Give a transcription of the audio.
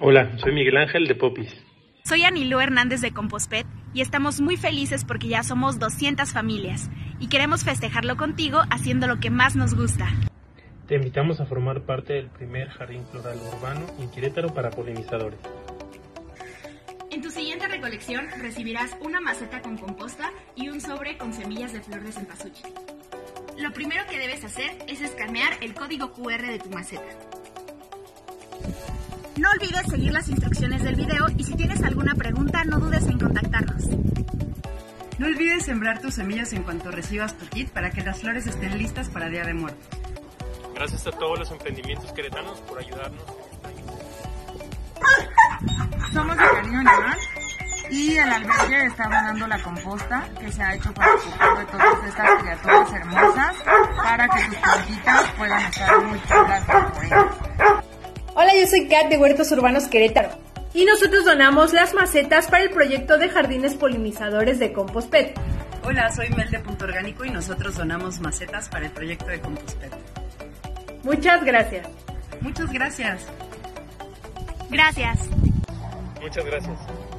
Hola, soy Miguel Ángel de Popis. Soy Anilú Hernández de Compospet y estamos muy felices porque ya somos 200 familias y queremos festejarlo contigo haciendo lo que más nos gusta. Te invitamos a formar parte del primer jardín floral urbano en Querétaro para polinizadores. En tu siguiente recolección recibirás una maceta con composta y un sobre con semillas de flor de cempasúchil. Lo primero que debes hacer es escanear el código QR de tu maceta. No olvides seguir las instrucciones del video y si tienes alguna pregunta no dudes en contactarnos. No olvides sembrar tus semillas en cuanto recibas tu kit para que las flores estén listas para Día de Muertos. Gracias a todos los emprendimientos queretanos por ayudarnos. Somos de Cariño Animal y el albergue está donando la composta que se ha hecho para el futuro de todas estas criaturas hermosas para que sus plantitas puedan estar muy chulas por ellas. Hola, yo soy Kat de Huertos Urbanos Querétaro y nosotros donamos las macetas para el proyecto de jardines polinizadores de Compospet. Hola, soy Mel de Punto Orgánico y nosotros donamos macetas para el proyecto de Compospet. Muchas gracias. Muchas gracias. Gracias. Muchas gracias.